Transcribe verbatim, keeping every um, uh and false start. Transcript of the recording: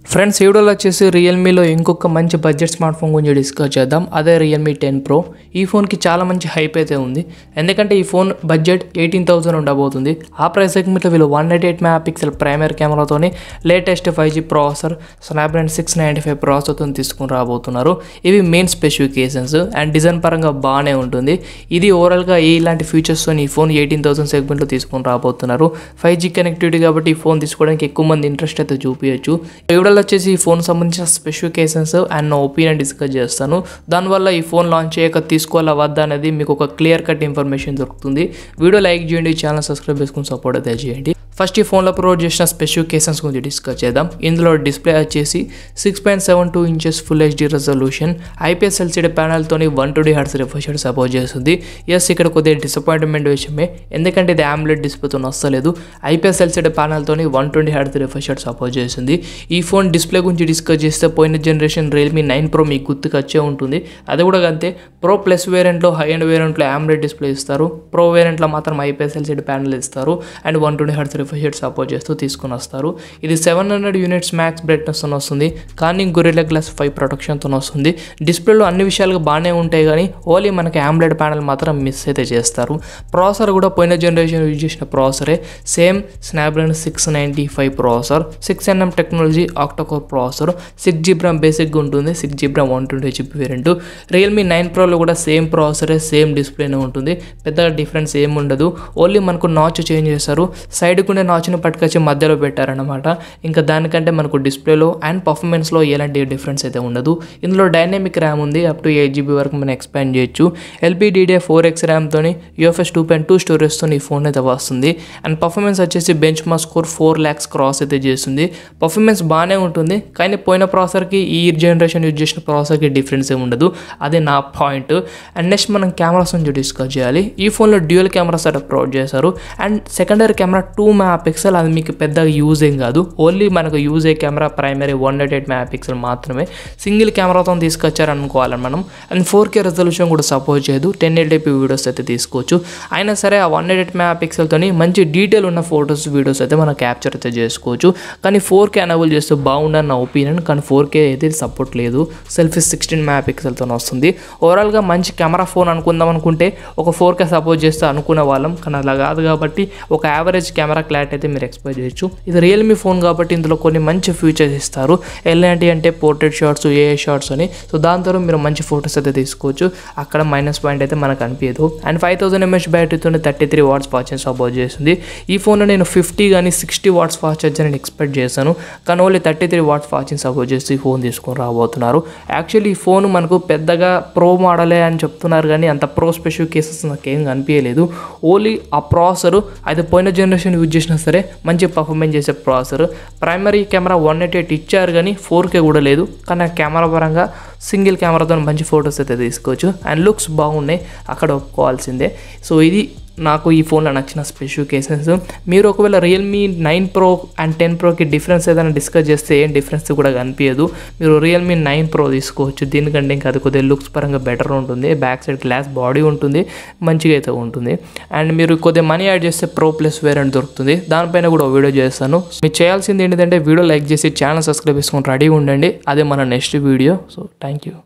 Friends ఈ వీడియోలో వచ్చేసి రియల్మీలో ఇంకొక మంచి బడ్జెట్ స్మార్ట్ ఫోన్ గురించి డిస్కస్ చేద్దాం. అదే రియల్మీ టెన్ ప్రో. ఈ ఫోన్కి చాలా మంచి హైప్ అయితే ఉంది, ఎందుకంటే ఈ ఫోన్ బడ్జెట్ ఎయిటీన్ థౌసండ్ ఉండబోతుంది. ఆ ప్రైస్ సెగ్మెంట్లో వీళ్ళు one eighty eight mega pixel primary కెమెరాతోని latest five G processor Snapdragon six ninety five ప్రాసెసర్తో తీసుకుని రాబోతున్నారు. ఇవి మెయిన్ స్పెసిఫికేషన్స్ అండ్ డిజైన్ పరంగా బాగానే ఉంటుంది. ఇది ఓవరాల్గా ఇలాంటి ఫీచర్స్తో ఈ ఫోన్ ఎయిటీన్ థౌసండ్ సెగ్మెంట్లో తీసుకుని రాబోతున్నారు. ఫైవ్ జీ కనెక్టివిటీ కాబట్టి ఈ ఫోన్ తీసుకోవడానికి ఎక్కువ మంది ఇంట్రెస్ట్ అయితే చూపించచ్చు. వచ్చేసి ఈ ఫోన్ సంబంధించిన స్పెసిఫికేషన్స్ అండ్ నా ఒపీనియన్ డిస్కస్ చేస్తాను. దానివల్ల ఈ ఫోన్ లాంచ్ చేయక తీసుకోవాలా వద్దా అనేది మీకు ఒక క్లియర్ కట్ ఇన్ఫర్మేషన్ దొరుకుతుంది. వీడియో లైక్ చేయండి, ఛానల్ సబ్స్క్రైబ్ చేసుకుని సపోర్ట్ అయితే చేయండి. ఫస్ట్ ఈ ఫోన్లో ప్రొవైడ్ చేసిన స్పెసిఫికేషన్స్ గురించి డిస్కస్ చేద్దాం. ఇందులో డిస్ప్లే వచ్చేసి six point seven two inches full HD resolution IPS LCD ప్యానల్తోని one twenty hertz refresh rate support చేస్తుంది. ఎస్ ఇక్కడ కొద్దిగా డిసప్పాయింట్మెంట్ విషయమే, ఎందుకంటే ఇది ఆమ్లెట్ డిస్ప్లేతో వస్తలేదు. ఐపీఎస్ ఎల్సీడీ ప్యానల్తోని one twenty hertz refresh rate support చేస్తుంది. ఈ ఫోన్ డిస్ప్లే గురించి డిస్కస్ చేస్తే పోయిన జనరేషన్ రియల్మీ నైన్ ప్రో మీకు గుర్తుకు వచ్చే ఉంటుంది. అది కూడా అంతే. ప్రో ప్లస్ వేరియంట్లో హై అండ్ వేరియంట్లో ఆమ్లెట్ డిస్ప్లే ఇస్తారు. ప్రో వేరియంట్లో మాత్రం ఐపీఎస్ ఎల్సీడీ ప్యానల్ ఇస్తారు and one twenty hertz refresh rate support చేస్తూ తీసుకుని వస్తారు. ఇది సెవెన్ హండ్రెడ్ యూనిట్స్ మ్యాక్స్ బ్రైట్నెస్తో వస్తుంది, కానీ గొరిల్లా గ్లాస్ ఫైవ్ ప్రొటెక్షన్తో వస్తుంది. డిస్ప్లేలో అన్ని విషయాలుగా బాగానే ఉంటాయి, కానీ ఓన్లీ మనకి ఆమ్లెట్ ప్యానల్ మాత్రం మిస్ అయితే చేస్తారు. ప్రాసెసర్ కూడా పోయిన జనరేషన్ యూజ్ చేసిన ప్రాసెసరే, same Snapdragon six ninety five processor, six NM technology octacore processor, six GB RAM బేసిక్గా ఉంటుంది, six GB RAM one twenty GB variant. Realme nine ప్రోలో కూడా సేమ్ ప్రాసెసరే, సేమ్ డిస్ప్లేనే ఉంటుంది. పెద్దగా డిఫరెన్స్ ఏమి ఉండదు. ఓన్లీ మనకు నాచ్ చేంజ్ చేస్తారు. సైడ్కు ఉండే నాచ్ని పట్టుకొచ్చి మధ్యలో పెట్టారనమాట. ఇంకా దానికంటే మనకు డిస్ప్లేలో అండ్ పర్ఫార్మెన్స్లో ఎలాంటి డిఫరెన్స్ అయితే ఉండదు. ఇందులో డైనామిక్ ర్యామ్ ఉంది, అప్ టు ఎయిట్ జీబీ వరకు మనం ఎక్స్పాండ్ చేయొచ్చు. ఎల్పీడీడీఏ ఫోర్ ఎక్స్ ర్యామ్తో యూఎఫ్ఎస్ టూ పాయింట్ టూ స్టోరేజ్తో ఈ ఫోన్ అయితే వస్తుంది. అండ్ పర్ఫార్మెన్స్ వచ్చేసి bench mark score four lakhs cross అయితే చేస్తుంది. పర్ఫార్మెన్స్ బాగానే ఉంటుంది, కానీ పోయిన ప్రాసెసర్కి ఈ జనరేషన్ యూజ్ చేసిన ప్రాసెసర్కి డిఫరెన్స్ ఏమి ఉండదు. అదే నా పాయింట్. అండ్ నెక్స్ట్ మనం కెమెరాస్ నుంచి డిస్కస్ చేయాలి. ఈ ఫోన్లో డ్యూయల్ కెమెరా సెటప్ ప్రొవైడ్ చేశారు. And secondary camera two mega pixel, అది మీకు పెద్దగా యూజ్ ఏం కాదు. ఓన్లీ మనకు యూజ్ అయ్యే camera primary one eighty eight mega pixel మాత్రమే. సింగిల్ కెమెరాతో తీసుకొచ్చారనుకోవాలి మనం. అండ్ ఫోర్ కే రెజల్యూషన్ కూడా సపోర్ట్ చేయదు. టెన్ ఎయిటీపీ వీడియోస్ అయితే తీసుకోవచ్చు. అయినా సరే ఆ వన్ ఎయిటీ ఎయిట్ మెగా పిక్సెల్తో మంచి డీటెయిల్ ఉన్న ఫొటోస్ వీడియోస్ అయితే మనం క్యాప్చర్ అయితే చేసుకోవచ్చు. కానీ ఫోర్ కే ఎనేబుల్ చేస్తే బాగుండని నా ఒపీనియన్. కానీ ఫోర్ కే అయితే సపోర్ట్ లేదు. సెల్ఫీ సిక్స్టీన్ మెగా పిక్సెల్తో వస్తుంది. ఓవరాల్గా మంచి కెమెరా ఫోన్ అనుకుందాం అనుకుంటే ఒక ఫోర్ కే సపోర్ట్ చేస్తే అనుకునే వాళ్ళం, కానీ అలా కాదు. కాబట్టి ఒక యావరేజ్ కెమెరా క్లారిటీ అయితే మీరు ఎక్స్పెక్ట్ చేయొచ్చు. ఇది రియల్మీ ఫోన్ కాబట్టి ఇందులో కొన్ని మంచి ఫీచర్స్ ఇస్తారు. ఎలాంటి అంటే పోర్ట్రేట్ షాట్స్, ఏఏ షాట్స్ అని. సో దాంతో మీరు మంచి ఫొటోస్ అయితే తీసుకోవచ్చు. అక్కడ మైనస్ పాయింట్ అయితే మనకు అనిపించదు. అండ్ ఫైవ్ థౌసండ్ ఎంహెచ్ బ్యాటరీతో thirty three watts fast charging support చేస్తుంది. ఈ ఫోన్లో నేను ఫిఫ్టీ కానీ సిక్స్టీ వాట్స్ ఫాస్ట్ ఛార్జర్ నేను ఎక్స్పెక్ట్ చేశాను, కానీ only thirty three watts fast charging support చేసి ఈ ఫోన్ తీసుకొని రాబోతున్నారు. యాక్చువల్లీ ఈ ఫోన్ మనకు పెద్దగా ప్రో మోడలే అని చెప్తున్నారు, కానీ అంత ప్రో స్పెసిఫికేషన్స్ నాకేం కనిపించలేదు. ఓన్లీ ఆ ప్రాసెసర్ అయితే పోయిన జనరేషన్ యూజ్ చేసినా సరే మంచి పర్ఫార్మెన్స్ చేసే processor. Primary camera one eighty eight ఇచ్చారు, కానీ ఫోర్ కే కూడా లేదు. కానీ ఆ కెమెరా పరంగా సింగిల్ కెమెరాతో మంచి ఫొటోస్ అయితే తీసుకోవచ్చు. అండ్ లుక్స్ బాగున్నాయి, అక్కడ ఒప్పుకోవాల్సిందే. సో ఇది నాకు ఈ ఫోన్లో నచ్చిన స్పెసిఫికేషన్స్. మీరు ఒకవేళ Realme nine pro and ten ప్రోకి డిఫరెన్స్ ఏదైనా డిస్కస్ చేస్తే ఏం డిఫరెన్స్ కూడా కనిపించదు. మీరు రియల్మీ నైన్ ప్రో తీసుకోవచ్చు. దీనికంటే ఇంకా అది కొద్దిగా లుక్స్ పరంగా బెటర్ ఉంటుంది. బ్యాక్ సైడ్ గ్లాస్ బాడీ ఉంటుంది, మంచిగా అయితే ఉంటుంది. అండ్ మీరు కొద్దిగా మనీ యాడ్ చేస్తే ప్రో ప్లస్ వేరియంట్ దొరుకుతుంది. దానిపైన కూడా వీడియో చేస్తాను. మీరు చేయాల్సింది ఏంటంటే వీడియో లైక్ చేసి ఛానల్ సబ్స్క్రైబ్ చేసుకొని రెడీగా ఉండండి. అదే మన next video. So thank you.